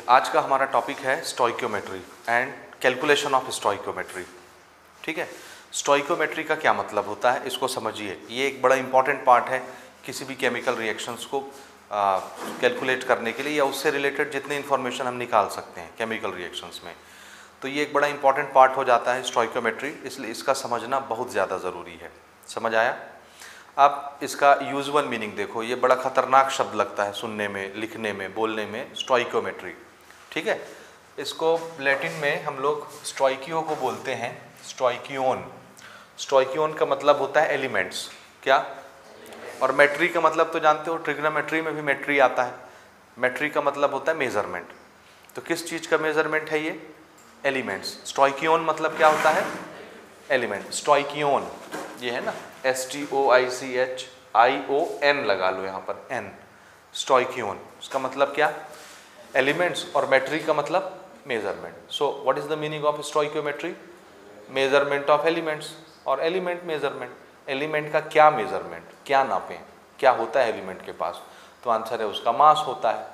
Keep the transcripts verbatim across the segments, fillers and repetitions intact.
आज का हमारा टॉपिक है stoichiometry and calculation of stoichiometry. ठीक है, स्टोइकियोमेट्री का क्या मतलब होता है इसको समझिए। ये एक बड़ा इंपॉर्टेंट पार्ट है किसी भी केमिकल रिएक्शंस को कैलकुलेट करने के लिए या उससे रिलेटेड जितनी इन्फॉर्मेशन हम निकाल सकते हैं केमिकल रिएक्शंस में, तो ये एक बड़ा इंपॉर्टेंट पार्ट हो जाता है स्टोइकियोमेट्री, इसलिए इसका समझना बहुत ज़्यादा ज़रूरी है। समझ आया? आप इसका यूजुअल मीनिंग देखो, ये बड़ा खतरनाक शब्द लगता है सुनने में, लिखने में, बोलने में, स्टोइकियोमेट्री। ठीक है, इसको लैटिन में हम लोग स्टोइकियो को बोलते हैं, स्टोइकियोन। स्टोइकियोन का मतलब होता है एलिमेंट्स, क्या? और मेट्री का मतलब तो जानते हो, ट्रिग्नोमेट्री में भी मेट्री आता है। मेट्री का मतलब होता है मेजरमेंट। तो किस चीज़ का मेजरमेंट है ये? एलिमेंट्स। स्टोइकियोन मतलब क्या होता है? एलिमेंट। स्टोइकियोन ये है ना, S T O I C H I O N लगा लो यहाँ पर, एन। स्टोइकियोन उसका मतलब क्या? एलिमेंट्स। और मेट्री का मतलब measurement. So what is the meaning of stoichiometry? Measurement of elements और एलिमेंट मेजरमेंट। एलिमेंट का क्या मेजरमेंट, क्या नापें, क्या होता है एलिमेंट के पास? तो आंसर है उसका मास होता है।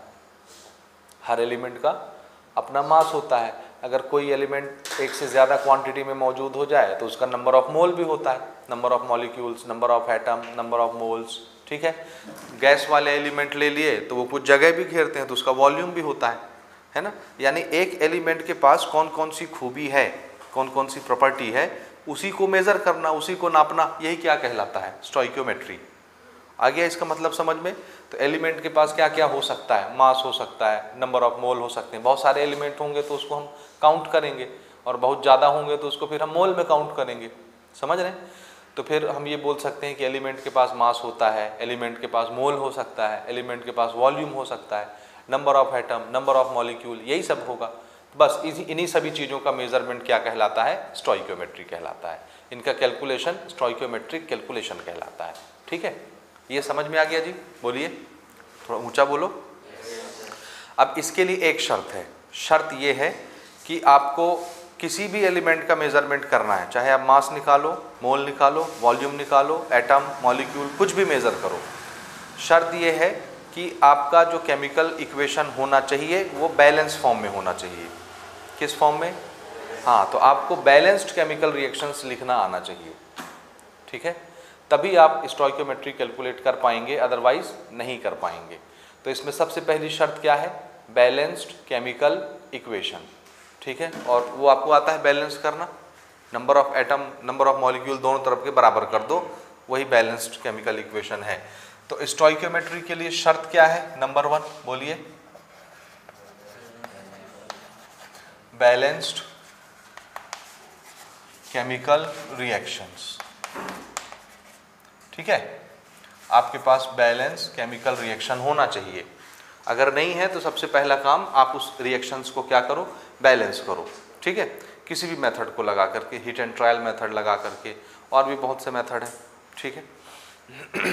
हर एलिमेंट का अपना मास होता है। अगर कोई एलिमेंट एक से ज़्यादा क्वांटिटी में मौजूद हो जाए तो उसका नंबर ऑफ मोल भी होता है, number of molecules, number of atom, number of moles. ठीक है, गैस वाले एलिमेंट ले लिए तो वो कुछ जगह भी घेरते हैं तो उसका वॉल्यूम भी होता है, है ना। यानी एक एलिमेंट के पास कौन कौन सी खूबी है, कौन कौन सी प्रॉपर्टी है, उसी को मेज़र करना, उसी को नापना, यही क्या कहलाता है? स्टोइकियोमेट्री। आ गया इसका मतलब समझ में? तो एलिमेंट के पास क्या क्या हो सकता है? मास हो सकता है, नंबर ऑफ मोल हो सकते हैं। बहुत सारे एलिमेंट होंगे तो उसको हम काउंट करेंगे, और बहुत ज़्यादा होंगे तो उसको फिर हम मोल में काउंट करेंगे। समझ रहे हैं? तो फिर हम ये बोल सकते हैं कि एलिमेंट के पास मास होता है, एलिमेंट के पास मोल हो सकता है, एलिमेंट के पास वॉल्यूम हो सकता है, number of atom, number of molecule, यही सब होगा। बस इसी इन्हीं सभी चीज़ों का मेजरमेंट क्या कहलाता है? स्टोइकियोमेट्री कहलाता है। इनका कैलकुलेशन स्टोइकियोमेट्रिक कैलकुलेशन कहलाता है। ठीक है, ये समझ में आ गया जी? बोलिए, थोड़ा ऊंचा बोलो। अब इसके लिए एक शर्त है। शर्त ये है कि आपको किसी भी एलिमेंट का मेजरमेंट करना है, चाहे आप मास निकालो, मोल निकालो, वॉल्यूम निकालो, एटम, मॉलिक्यूल, कुछ भी मेज़र करो, शर्त ये है कि आपका जो केमिकल इक्वेशन होना चाहिए वो बैलेंस फॉर्म में होना चाहिए। किस फॉर्म में? हाँ, तो आपको बैलेंस्ड केमिकल रिएक्शंस लिखना आना चाहिए। ठीक है, तभी आप स्टोइकियोमेट्री कैलकुलेट कर पाएंगे, अदरवाइज नहीं कर पाएंगे। तो इसमें सबसे पहली शर्त क्या है? Balanced chemical equation. ठीक है, और वो आपको आता है बैलेंस करना, number of atom, number of molecule दोनों तरफ के बराबर कर दो, वही बैलेंस्ड केमिकल इक्वेशन है। तो स्टोइकियोमेट्री के लिए शर्त क्या है? नंबर वन बोलिए, बैलेंस्ड केमिकल रिएक्शंस। ठीक है, आपके पास बैलेंस केमिकल रिएक्शन होना चाहिए। अगर नहीं है तो सबसे पहला काम आप उस रिएक्शंस को क्या करो? बैलेंस करो। ठीक है, किसी भी मेथड को लगा करके, हीट एंड ट्रायल मेथड लगा करके, और भी बहुत से मेथड हैं। ठीक है,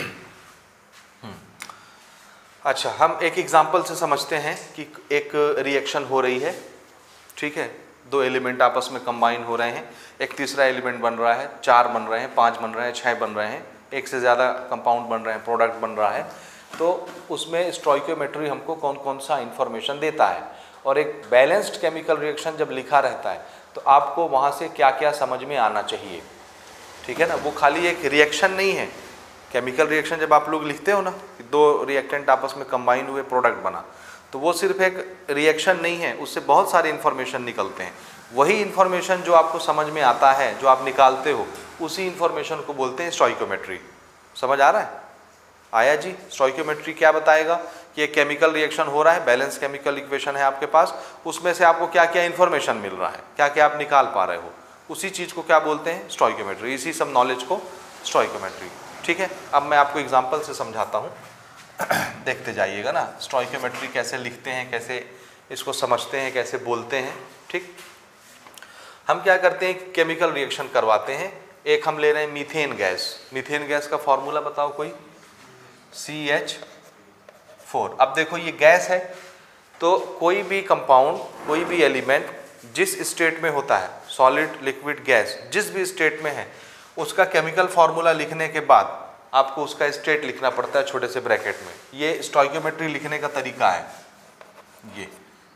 अच्छा, हम एक एग्जांपल से समझते हैं कि एक रिएक्शन हो रही है। ठीक है, दो एलिमेंट आपस में कंबाइन हो रहे हैं, एक तीसरा एलिमेंट बन रहा है, चार बन रहे हैं, पाँच बन रहे हैं, छः बन रहे हैं, एक से ज़्यादा कंपाउंड बन रहे हैं, प्रोडक्ट बन रहा है। तो उसमें स्टोइकियोमेट्री हमको कौन कौन सा इन्फॉर्मेशन देता है, और एक बैलेंस्ड केमिकल रिएक्शन जब लिखा रहता है तो आपको वहाँ से क्या क्या समझ में आना चाहिए। ठीक है ना, वो खाली एक रिएक्शन नहीं है। केमिकल रिएक्शन जब आप लोग लिखते हो ना, दो रिएक्टेंट आपस में कंबाइन हुए प्रोडक्ट बना, तो वो सिर्फ एक रिएक्शन नहीं है, उससे बहुत सारे इन्फॉर्मेशन निकलते हैं। वही इन्फॉर्मेशन जो आपको समझ में आता है, जो आप निकालते हो, उसी इन्फॉर्मेशन को बोलते हैं स्टोइकियोमेट्री। समझ आ रहा है? आया जी? स्टोइकियोमेट्री क्या बताएगा कि एक केमिकल रिएक्शन हो रहा है, बैलेंस केमिकल इक्वेशन है आपके पास, उसमें से आपको क्या क्या इन्फॉर्मेशन मिल रहा है, क्या क्या आप निकाल पा रहे हो, उसी चीज़ को क्या बोलते हैं? स्टोइकियोमेट्री। इसी सब नॉलेज को स्टोइकियोमेट्री। ठीक है, अब मैं आपको एग्जाम्पल से समझाता हूँ, देखते जाइएगा ना स्टोइकियोमेट्री कैसे लिखते हैं, कैसे इसको समझते हैं, कैसे बोलते हैं। ठीक, हम क्या करते हैं, केमिकल रिएक्शन करवाते हैं। एक हम ले रहे हैं मीथेन गैस। मीथेन गैस का फॉर्मूला बताओ कोई? C H four. अब देखो ये गैस है, तो कोई भी कंपाउंड, कोई भी एलिमेंट जिस स्टेट में होता है, सॉलिड, लिक्विड, गैस, जिस भी स्टेट में है, उसका केमिकल फॉर्मूला लिखने के बाद आपको उसका स्टेट लिखना पड़ता है छोटे से ब्रैकेट में। ये स्टोइकियोमेट्री लिखने का तरीका है। ये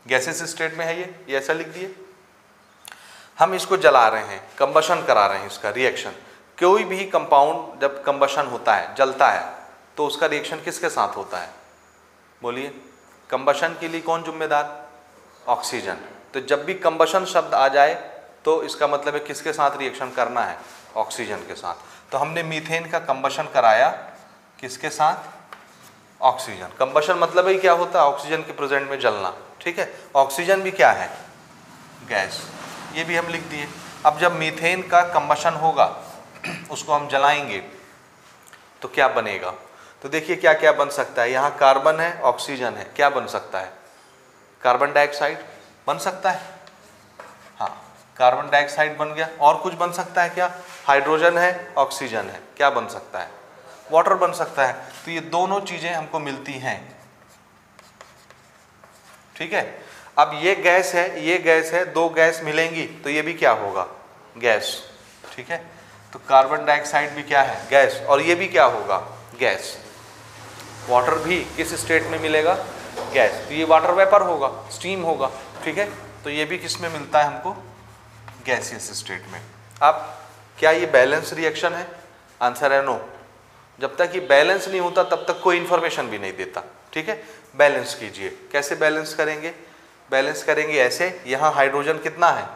गैसेस स्टेट में है ये ये ऐसा लिख दिए। हम इसको जला रहे हैं, कंबशन करा रहे हैं, इसका रिएक्शन। कोई भी कंपाउंड जब कंबशन होता है, जलता है, तो उसका रिएक्शन किसके साथ होता है? बोलिए, कंबशन के लिए कौन जिम्मेदार? ऑक्सीजन। तो जब भी कंबशन शब्द आ जाए तो इसका मतलब है किसके साथ रिएक्शन करना है? ऑक्सीजन के साथ। तो हमने मीथेन का कंबशन कराया किसके साथ? ऑक्सीजन। कंबशन मतलब ही क्या होता है? ऑक्सीजन के प्रेजेंट में जलना। ठीक है, ऑक्सीजन भी क्या है? गैस। ये भी हम लिख दिए। अब जब मीथेन का कंबशन होगा, उसको हम जलाएंगे तो क्या बनेगा? तो देखिए क्या क्या बन सकता है। यहाँ कार्बन है, ऑक्सीजन है, क्या बन सकता है? कार्बन डाइऑक्साइड बन सकता है। हाँ, कार्बन डाइऑक्साइड बन गया। और कुछ बन सकता है क्या? हाइड्रोजन है, ऑक्सीजन है, क्या बन सकता है? वाटर बन सकता है। तो ये दोनों चीजें हमको मिलती हैं। ठीक है, अब ये गैस है, ये गैस है, दो गैस मिलेंगी तो ये भी क्या होगा? गैस। ठीक है, तो कार्बन डाइऑक्साइड भी क्या है? गैस। और ये भी क्या होगा? गैस। वाटर भी किस स्टेट में मिलेगा? गैस। तो ये वाटर वेपर होगा, स्टीम होगा। ठीक है, तो ये भी किस में मिलता है हमको? गैसियस स्टेट में। अब क्या ये बैलेंस रिएक्शन है? आंसर है नो। जब तक ये बैलेंस नहीं होता तब तक कोई इंफॉर्मेशन भी नहीं देता। ठीक है, बैलेंस कीजिए। कैसे बैलेंस करेंगे? बैलेंस करेंगे ऐसे, यहाँ हाइड्रोजन कितना है,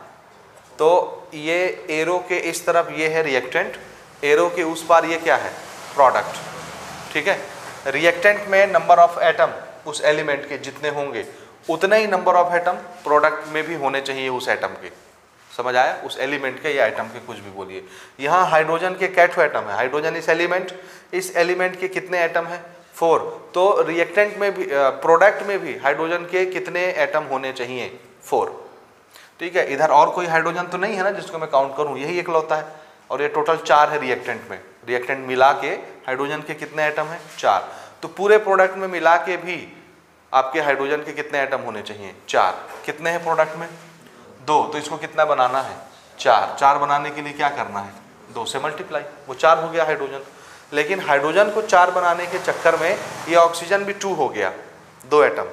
तो ये एरो के इस तरफ ये है रिएक्टेंट, एरो के उस पार ये क्या है? प्रोडक्ट। ठीक है, रिएक्टेंट में नंबर ऑफ एटम उस एलिमेंट के जितने होंगे उतने ही नंबर ऑफ एटम प्रोडक्ट में भी होने चाहिए उस एटम के। समझ आया? उस एलिमेंट के या एटम के, कुछ भी बोलिए। यहाँ हाइड्रोजन के कैठो एटम है, हाइड्रोजन इस एलिमेंट, इस एलिमेंट के कितने एटम है? फोर। तो रिएक्टेंट में भी, प्रोडक्ट में भी हाइड्रोजन के कितने एटम होने चाहिए? फोर। ठीक है, इधर और कोई हाइड्रोजन तो नहीं है ना जिसको मैं काउंट करूं, यही इकलौता है। और ये टोटल चार है रिएक्टेंट में। रिएक्टेंट मिला के हाइड्रोजन के कितने एटम है? चार। तो पूरे प्रोडक्ट में मिला के भी आपके हाइड्रोजन के कितने एटम होने चाहिए? चार। कितने हैं प्रोडक्ट में? दो। तो इसको कितना बनाना है? चार। चार बनाने के लिए क्या करना है? दो से मल्टीप्लाई, वो चार हो गया हाइड्रोजन। लेकिन हाइड्रोजन को चार बनाने के चक्कर में ये ऑक्सीजन भी टू हो गया, दो एटम,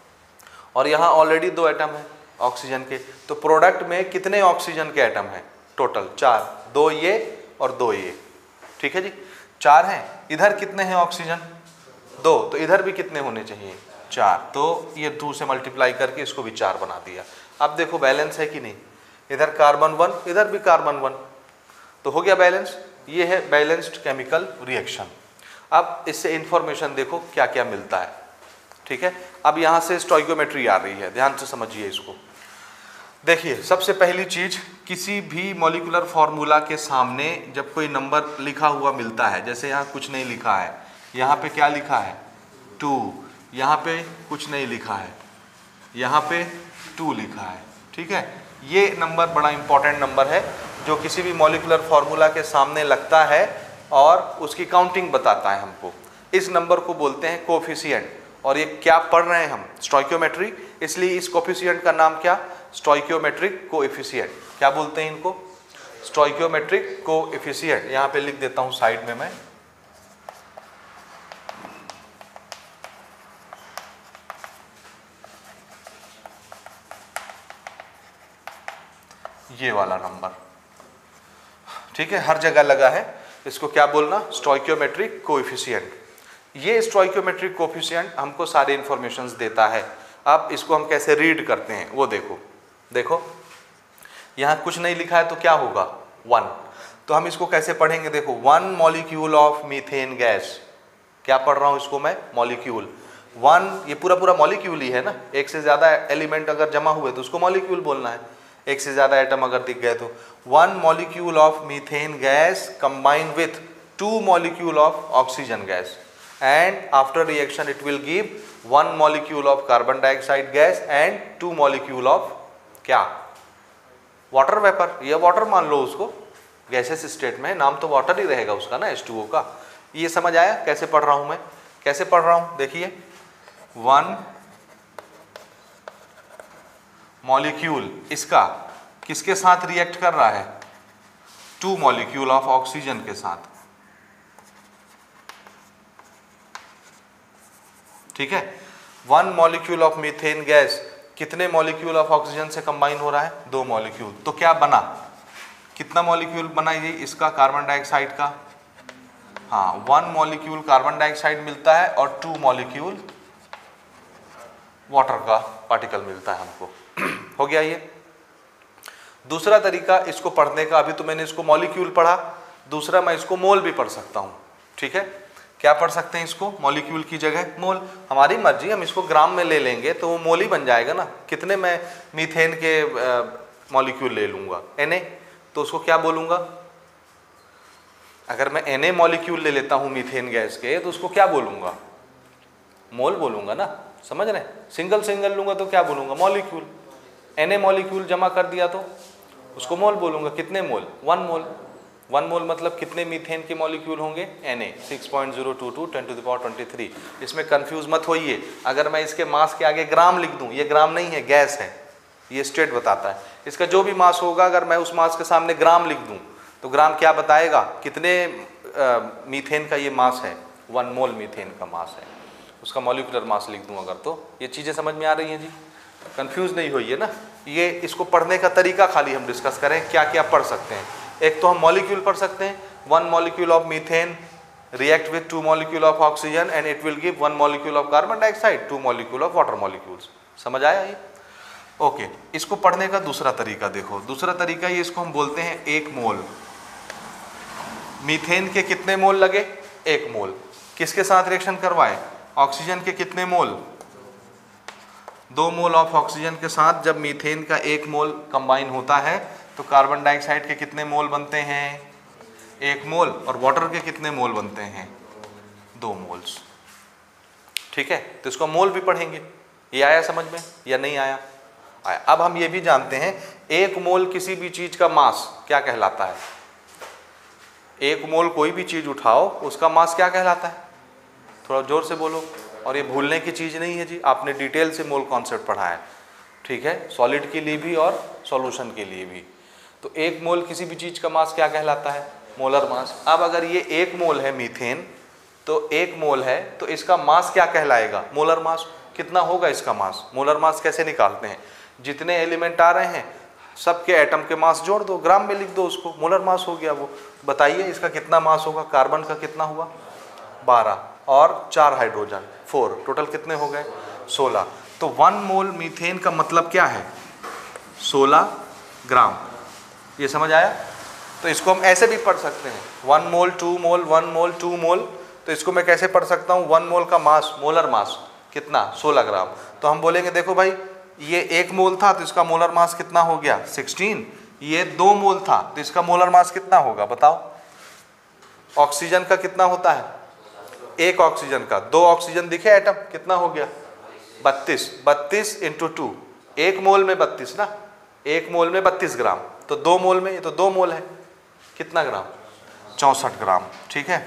और यहाँ ऑलरेडी दो एटम है ऑक्सीजन के। तो प्रोडक्ट में कितने ऑक्सीजन के एटम हैं? टोटल चार, दो ये और दो ये। ठीक है जी, चार हैं। इधर कितने हैं ऑक्सीजन? दो। तो इधर भी कितने होने चाहिए? चार। तो ये दो से मल्टीप्लाई करके इसको भी चार बना दिया। अब देखो बैलेंस है कि नहीं? इधर कार्बन वन, इधर भी कार्बन वन, तो हो गया बैलेंस। ये है बैलेंस्ड केमिकल रिएक्शन। अब इससे इंफॉर्मेशन देखो क्या क्या मिलता है। ठीक है, अब यहाँ से स्टोइकोमेट्री आ रही है, ध्यान से समझिए इसको। देखिए, सबसे पहली चीज, किसी भी मॉलिक्यूलर फॉर्मूला के सामने जब कोई नंबर लिखा हुआ मिलता है, जैसे यहाँ कुछ नहीं लिखा है, यहाँ पे क्या लिखा है? टू। यहाँ पे कुछ नहीं लिखा है, यहाँ पे टू लिखा है। ठीक है, ये नंबर बड़ा इंपॉर्टेंट नंबर है जो किसी भी मॉलिक्यूलर फॉर्मूला के सामने लगता है और उसकी काउंटिंग बताता है हमको। इस नंबर को बोलते हैं कोफिशिएंट। और ये क्या पढ़ रहे हैं हम? स्टोइकियोमेट्री। इसलिए इस कोफिशिएंट का नाम क्या? Stoichiometric coefficient. क्या बोलते हैं इनको? Stoichiometric coefficient. यहाँ पे लिख देता हूँ साइड में मैं। ये वाला नंबर, ठीक है, हर जगह लगा है। इसको क्या बोलना? Stoichiometric coefficient. ये स्टोइकियोमेट्रिक कोएफिशिएंट हमको सारे इंफॉर्मेशंस देता है। अब इसको हम कैसे रीड करते हैं वो देखो। देखो यहाँ कुछ नहीं लिखा है तो क्या होगा? वन। तो हम इसको कैसे पढ़ेंगे? देखो, one molecule of methane gas. क्या पढ़ रहा हूँ इसको मैं? मॉलिक्यूल। वन, ये पूरा पूरा मॉलिक्यूल ही है ना। एक से ज़्यादा एलिमेंट अगर जमा हुए तो उसको मॉलिक्यूल बोलना है, एक से ज़्यादा एटम अगर दिख गए तो। One molecule of methane gas combined with two molecule of oxygen gas, and after reaction it will give one molecule of carbon dioxide gas and two molecule of क्या? Water vapour. ये water मान लो उसको, gases state में नाम तो water ही रहेगा उसका ना, एच टू ओ का। ये समझ आया कैसे पढ़ रहा हूँ मैं? कैसे पढ़ रहा हूँ देखिए, वन मॉलिक्यूल इसका किसके साथ रिएक्ट कर रहा है? टू मॉलिक्यूल ऑफ ऑक्सीजन के साथ। ठीक है, one molecule of methane gas कितने मॉलिक्यूल ऑफ ऑक्सीजन से कंबाइन हो रहा है? दो मॉलिक्यूल। तो क्या बना, कितना मॉलिक्यूल बना ये इसका कार्बन डाइऑक्साइड का? हाँ, वन मॉलिक्यूल कार्बन डाइऑक्साइड मिलता है और टू मॉलिक्यूल वाटर का पार्टिकल मिलता है हमको। हो गया ये। दूसरा तरीका इसको पढ़ने का, अभी तो मैंने इसको मॉलिक्यूल पढ़ा, दूसरा मैं इसको मोल भी पढ़ सकता हूँ। ठीक है, क्या पढ़ सकते हैं इसको? मॉलिक्यूल की जगह मोल। हमारी मर्जी, हम इसको ग्राम में ले लेंगे तो वो मोल ही बन जाएगा ना। कितने मैं मीथेन के मॉलिक्यूल ले लूँगा, एन ए, तो उसको क्या बोलूँगा? अगर मैं एन ए मॉलिक्यूल ले लेता हूँ मीथेन गैस के, तो उसको क्या बोलूँगा? मोल बोलूँगा ना, समझ रहे? सिंगल सिंगल लूँगा तो क्या बोलूँगा? मॉलिक्यूल। एन ए मॉलिक्यूल जमा कर दिया तो उसको मोल बोलूँगा। कितने मोल? वन मोल। वन मोल मतलब कितने मीथेन के मॉलिक्यूल होंगे? N A six point zero two two ten to the power twenty three. इसमें कंफ्यूज मत होइए, अगर मैं इसके मास के आगे ग्राम लिख दूं, ये ग्राम नहीं है, गैस है, ये स्टेट बताता है। इसका जो भी मास होगा, अगर मैं उस मास के सामने ग्राम लिख दूं तो ग्राम क्या बताएगा? कितने आ, मीथेन का ये मास है? वन मोल मीथेन का मास है, उसका मॉलिक्यूलर मास लिख दूं अगर। तो ये चीज़ें समझ में आ रही हैं जी? कंफ्यूज नहीं होइए ना। ये इसको पढ़ने का तरीका खाली हम डिस्कस करें, क्या क्या पढ़ सकते हैं। एक तो हम मॉलिक्यूल पढ़ सकते हैं, one molecule of methane react with two molecule of oxygen and it will give one molecule of carbon dioxide, two molecule of water molecules. समझ आया ये? ओके, इसको पढ़ने का दूसरा तरीका देखो। दूसरा तरीका ये, इसको हम बोलते हैं एक मोल। मीथेन के कितने मोल लगे? एक मोल। किसके साथ रिएक्शन करवाए? ऑक्सीजन के कितने मोल? दो मोल ऑफ ऑक्सीजन के साथ जब मीथेन का एक मोल कंबाइन होता है तो कार्बन डाइऑक्साइड के कितने मोल बनते हैं? एक मोल। और वाटर के कितने मोल बनते हैं? दो मोल्स। ठीक है, तो इसको मोल भी पढ़ेंगे। ये आया समझ में या नहीं आया? आया। अब हम ये भी जानते हैं, एक मोल किसी भी चीज का मास क्या कहलाता है? एक मोल कोई भी चीज उठाओ, उसका मास क्या कहलाता है? थोड़ा जोर से बोलो। और ये भूलने की चीज नहीं है जी, आपने डिटेल से मोल कॉन्सेप्ट पढ़ा है। ठीक है, सॉलिड के लिए भी और सॉल्यूशन के लिए भी। तो एक मोल किसी भी चीज का मास क्या कहलाता है? Molar mass. अब अगर ये एक मोल है मीथेन, तो एक मोल है तो इसका मास क्या कहलाएगा? Molar mass. कितना होगा इसका मास? मोलर मास कैसे निकालते हैं? जितने एलिमेंट आ रहे हैं सबके एटम के मास जोड़ दो, ग्राम में लिख दो उसको, मोलर मास हो गया वो। बताइए इसका कितना मास होगा? कार्बन का कितना हुआ? बारह, और चार हाइड्रोजन, फोर, टोटल कितने हो गए? सोलह। तो वन मोल मीथेन का मतलब क्या है? सोलह ग्राम। ये समझ आया? तो इसको हम ऐसे भी पढ़ सकते हैं, one mole, two mole, one mole, two mole. तो इसको मैं कैसे पढ़ सकता हूँ? वन मोल का मास, मोलर मास कितना? सोलह ग्राम। तो हम बोलेंगे देखो भाई, ये एक मोल था तो इसका मोलर मास कितना हो गया? सोलह। ये दो मोल था तो इसका मोलर मास कितना होगा? बताओ। ऑक्सीजन का कितना होता है? एक ऑक्सीजन का, दो ऑक्सीजन दिखे एटम, कितना हो गया? बत्तीस। बत्तीस इंटू टू, एक मोल में बत्तीस ना, एक मोल में बत्तीस ग्राम। तो दो मोल में, ये तो दो मोल है, कितना ग्राम? चौंसठ ग्राम। ठीक है,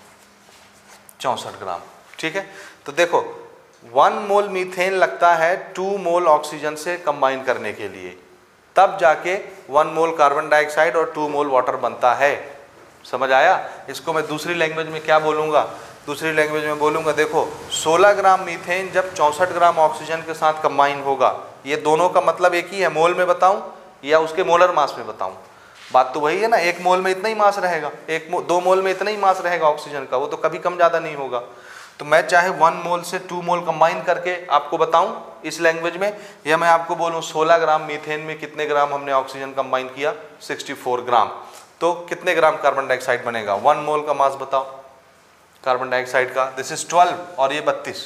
चौंसठ ग्राम। ठीक है, तो देखो वन मोल मीथेन लगता है टू मोल ऑक्सीजन से कंबाइन करने के लिए, तब जाके वन मोल कार्बन डाइऑक्साइड और टू मोल वाटर बनता है। समझ आया? इसको मैं दूसरी लैंग्वेज में क्या बोलूँगा? दूसरी लैंग्वेज में बोलूँगा, देखो सोलह ग्राम मीथेन जब चौंसठ ग्राम ऑक्सीजन के साथ कंबाइन होगा, ये दोनों का मतलब एक ही है। मोल में बताऊँ या उसके मोलर मास में बताऊँ? बात तो वही है ना, एक मोल में इतना ही मास रहेगा, एक मो, दो मोल में इतना ही मास रहेगा ऑक्सीजन का, वो तो कभी कम ज़्यादा नहीं होगा। तो मैं चाहे वन मोल से टू मोल कंबाइन करके आपको बताऊं इस लैंग्वेज में, या मैं आपको बोलूं सोलह ग्राम मीथेन में कितने ग्राम हमने ऑक्सीजन कंबाइन किया? चौंसठ ग्राम। तो कितने ग्राम कार्बन डाइऑक्साइड बनेगा? वन मोल का मास बताओ कार्बन डाइऑक्साइड का। दिस इज ट्वेल्व और ये बत्तीस,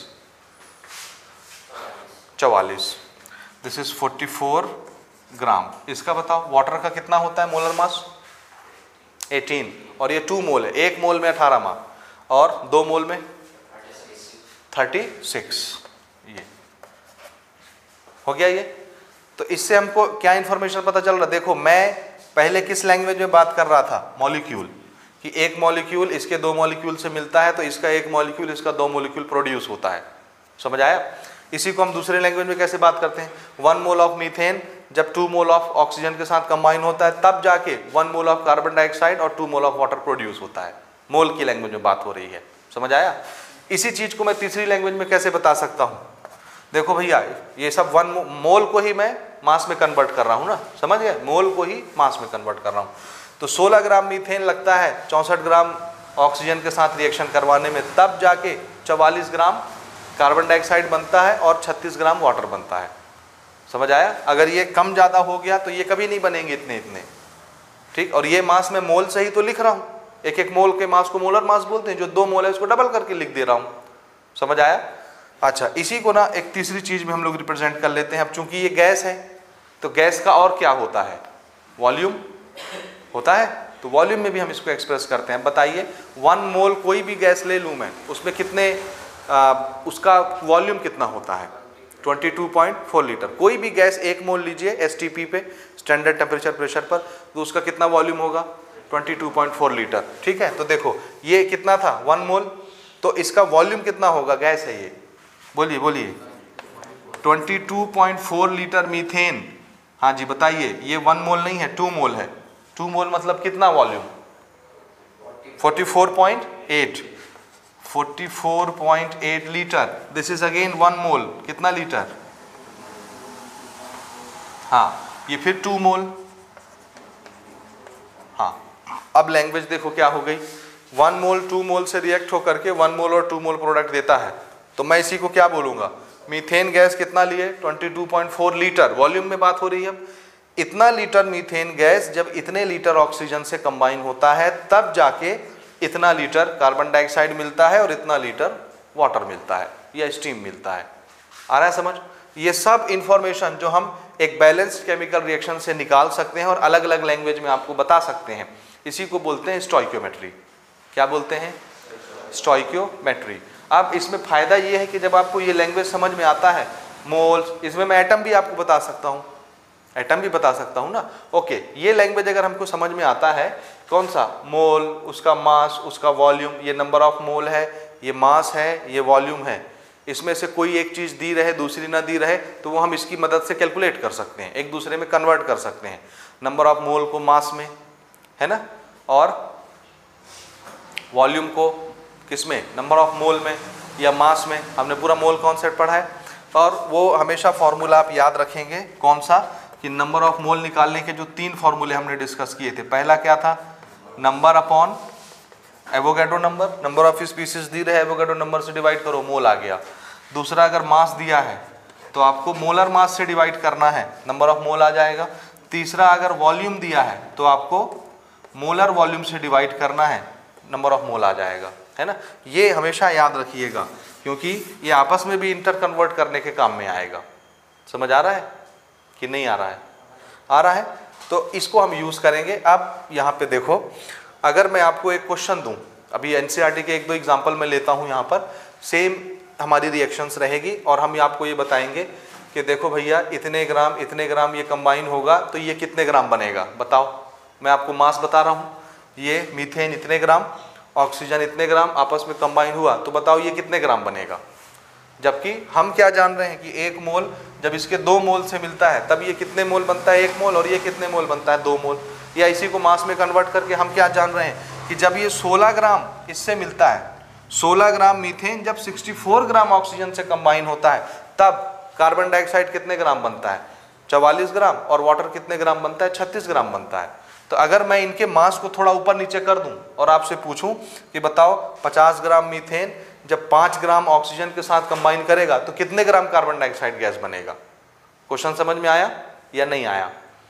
चवालीस। This is forty four gram. इसका बताओ वाटर का कितना होता है मोलर मास? अठारह। और ये टू मोल है, एक मोल में अठारह मा और दो मोल में छत्तीस। ये हो गया ये। तो इससे हमको क्या इंफॉर्मेशन पता चल रहा? देखो मैं पहले किस लैंग्वेज में बात कर रहा था? मॉलिक्यूल, कि एक मॉलिक्यूल इसके दो मॉलिक्यूल से मिलता है तो इसका एक मॉलिक्यूल इसका दो मॉलिक्यूल प्रोड्यूस होता है। समझ आया? इसी को हम दूसरे लैंग्वेज में कैसे बात करते हैं? वन मोल ऑफ मीथेन जब टू मोल ऑफ ऑक्सीजन के साथ कंबाइन होता है तब जाके one mole of carbon dioxide और two mole of water produce होता है। मोल की लैंग्वेज में बात हो रही है। समझ आया? इसी चीज को मैं तीसरी लैंग्वेज में कैसे बता सकता हूँ? देखो भैया ये सब वन मोल को ही मैं मास में कन्वर्ट कर रहा हूँ ना, समझ गए, मोल को ही मास में कन्वर्ट कर रहा हूँ। तो सोलह ग्राम मीथेन लगता है चौंसठ ग्राम ऑक्सीजन के साथ रिएक्शन करवाने में, तब जाके चवालीस ग्राम कार्बन डाइऑक्साइड बनता है और छत्तीस ग्राम वाटर बनता है। समझ आया? अगर ये कम ज़्यादा हो गया तो ये कभी नहीं बनेंगे इतने इतने, ठीक। और ये मास में मोल से ही तो लिख रहा हूँ, एक एक मोल के मास को मोलर मास बोलते हैं, जो दो मोल है उसको डबल करके लिख दे रहा हूँ। समझ आया? अच्छा, इसी को ना एक तीसरी चीज़ में हम लोग रिप्रेजेंट कर लेते हैं। अब चूंकि ये गैस है तो गैस का और क्या होता है, वॉल्यूम होता है, तो वॉल्यूम में भी हम इसको एक्सप्रेस करते हैं। बताइए वन मोल कोई भी गैस ले लूँ मैं, उसमें कितने आ, उसका वॉल्यूम कितना होता है, बाईस पॉइंट चार लीटर। कोई भी गैस एक मोल लीजिए एसटीपी पे, स्टैंडर्ड टेम्परेचर प्रेशर पर, तो उसका कितना वॉल्यूम होगा, बाईस पॉइंट चार लीटर, ठीक है। तो देखो ये कितना था, वन मोल, तो इसका वॉल्यूम कितना होगा, गैस है ये, बोलिए बोलिए, बाईस पॉइंट चार लीटर मीथेन। हाँ जी बताइए, ये वन मोल नहीं है, टू मोल है। टू मोल मतलब कितना वॉल्यूम, चौवालीस पॉइंट आठ, चौवालीस पॉइंट आठ litre. This is again one mole, कितना लीटर, हाँ ये फिर टू मोल। हाँ अब लैंग्वेज देखो क्या हो गई, वन मोल टू मोल से रिएक्ट होकर के वन मोल और टू मोल प्रोडक्ट देता है। तो मैं इसी को क्या बोलूंगा, मीथेन गैस कितना लिए, बाईस पॉइंट चार लीटर, वॉल्यूम में बात हो रही है। अब इतना लीटर मीथेन गैस जब इतने लीटर ऑक्सीजन से कंबाइन होता है तब जाके इतना लीटर कार्बन डाइऑक्साइड मिलता है और इतना लीटर वाटर मिलता है या स्टीम मिलता है। आ रहा है समझ? ये सब इंफॉर्मेशन जो हम एक बैलेंस्ड केमिकल रिएक्शन से निकाल सकते हैं और अलग अलग लैंग्वेज में आपको बता सकते हैं, इसी को बोलते हैं स्टोइकियोमेट्री। क्या बोलते हैं, स्टोइकियोमेट्री। अब इसमें फ़ायदा ये है कि जब आपको ये लैंग्वेज समझ में आता है, मोल्स, इसमें मैं एटम भी आपको बता सकता हूँ, एटम भी बता सकता हूँ ना। ओके, ये लैंग्वेज अगर हमको समझ में आता है, कौन सा, मोल, उसका मास, उसका वॉल्यूम, ये नंबर ऑफ मोल है, ये मास है, ये वॉल्यूम है, इसमें से कोई एक चीज़ दी रहे दूसरी ना दी रहे तो वो हम इसकी मदद से कैलकुलेट कर सकते हैं, एक दूसरे में कन्वर्ट कर सकते हैं। नंबर ऑफ मोल को मास में, है ना, और वॉल्यूम को किस में, नंबर ऑफ मोल में या मास में। हमने पूरा मोल कॉन्सेप्ट पढ़ा है और वो हमेशा फॉर्मूला आप याद रखेंगे, कौन सा, कि नंबर ऑफ मोल निकालने के जो तीन फॉर्मूले हमने डिस्कस किए थे। पहला क्या था, number upon Avogadro number, number of species दी रहे, एवोगैड्रो नंबर से डिवाइड करो, मोल आ गया। दूसरा, अगर मास दिया है तो आपको मोलर मास से डिवाइड करना है, नंबर ऑफ मोल आ जाएगा। तीसरा, अगर वॉल्यूम दिया है तो आपको मोलर वॉल्यूम से डिवाइड करना है, नंबर ऑफ मोल आ जाएगा, है ना। ये हमेशा याद रखिएगा क्योंकि ये आपस में भी इंटर कन्वर्ट करने के काम में आएगा। समझ आ रहा है कि नहीं आ रहा है? आ रहा है, तो इसको हम यूज़ करेंगे। अब यहाँ पे देखो, अगर मैं आपको एक क्वेश्चन दूँ, अभी एनसीईआरटी के एक दो एग्जाम्पल मैं लेता हूँ यहाँ पर, सेम हमारी रिएक्शंस रहेगी और हम आपको ये बताएंगे कि देखो भैया इतने ग्राम इतने ग्राम ये कंबाइन होगा तो ये कितने ग्राम बनेगा, बताओ। मैं आपको मास बता रहा हूँ, ये मीथेन इतने ग्राम, ऑक्सीजन इतने ग्राम आपस में कंबाइन हुआ, तो बताओ ये कितने ग्राम बनेगा। जबकि हम क्या जान रहे हैं कि एक मोल जब इसके दो मोल से मिलता है तब ये कितने मोल बनता है, एक मोल, और ये कितने मोल बनता है, दो मोल। या इसी को मास में कन्वर्ट करके हम क्या जान रहे हैं कि जब ये सोलह ग्राम इससे मिलता है, सोलह ग्राम मीथेन जब चौंसठ ग्राम ऑक्सीजन से कंबाइन होता है तब कार्बन डाइऑक्साइड कितने ग्राम बनता है, चवालीस ग्राम, और वाटर कितने ग्राम बनता है, छत्तीस ग्राम बनता है। तो अगर मैं इनके मास को थोड़ा ऊपर नीचे कर दूं और आपसे पूछूं कि बताओ पचास ग्राम मीथेन जब पाँच ग्राम ऑक्सीजन के साथ कंबाइन करेगा तो कितने ग्राम कार्बन डाइऑक्साइड गैस बनेगा। क्वेश्चन समझ में आया या नहीं आया?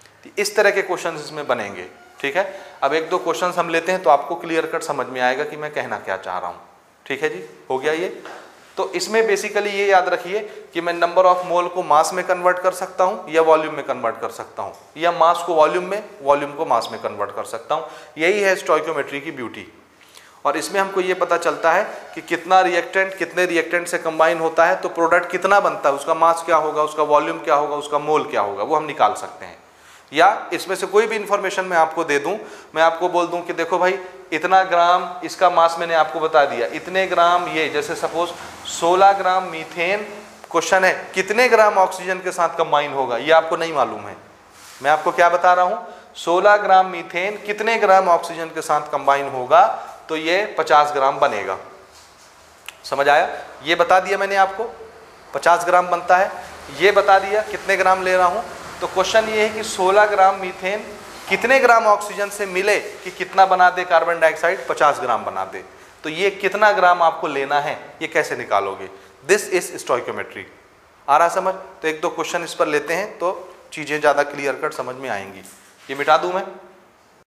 इस तरह के क्वेश्चन इसमें बनेंगे, ठीक है। अब एक दो क्वेश्चन हम लेते हैं तो आपको क्लियर कट समझ में आएगा कि मैं कहना क्या चाह रहा हूँ, ठीक है जी। हो गया ये। तो इसमें बेसिकली ये याद रखिए कि मैं नंबर ऑफ मोल को मास में कन्वर्ट कर सकता हूँ या वॉल्यूम में कन्वर्ट कर सकता हूँ, या मास को वॉल्यूम में, वॉल्यूम को मास में कन्वर्ट कर सकता हूँ। यही है स्टोइकियोमेट्री की ब्यूटी। और इसमें हमको ये पता चलता है कि कितना रिएक्टेंट कितने रिएक्टेंट से कंबाइन होता है तो प्रोडक्ट कितना बनता है, उसका मास क्या होगा, उसका वॉल्यूम क्या होगा, उसका मोल क्या होगा, वो हम निकाल सकते हैं। या इसमें से कोई भी इंफॉर्मेशन मैं आपको दे दूं, मैं आपको बोल दूं कि देखो भाई इतना ग्राम इसका मास मैंने आपको बता दिया, इतने ग्राम ये, जैसे सपोज सोलह ग्राम मीथेन, क्वेश्चन है कितने ग्राम ऑक्सीजन के साथ कंबाइन होगा, ये आपको नहीं मालूम है। मैं आपको क्या बता रहा हूँ, सोलह ग्राम मीथेन कितने ग्राम ऑक्सीजन के साथ कंबाइन होगा तो ये पचास ग्राम बनेगा। समझ आया? ये बता दिया मैंने आपको, पचास ग्राम बनता है, ये बता दिया कितने ग्राम ले रहा हूँ। तो क्वेश्चन ये है कि सोलह ग्राम मीथेन कितने ग्राम ऑक्सीजन से मिले कि कितना बना दे कार्बन डाइऑक्साइड, पचास ग्राम बना दे। तो ये कितना ग्राम आपको लेना है ये कैसे निकालोगे, दिस इज स्टोइकोमेट्री। आ रहा समझ? तो एक दो क्वेश्चन इस पर लेते हैं तो चीज़ें ज़्यादा क्लियर कट समझ में आएंगी। ये मिटा दूँ मैं?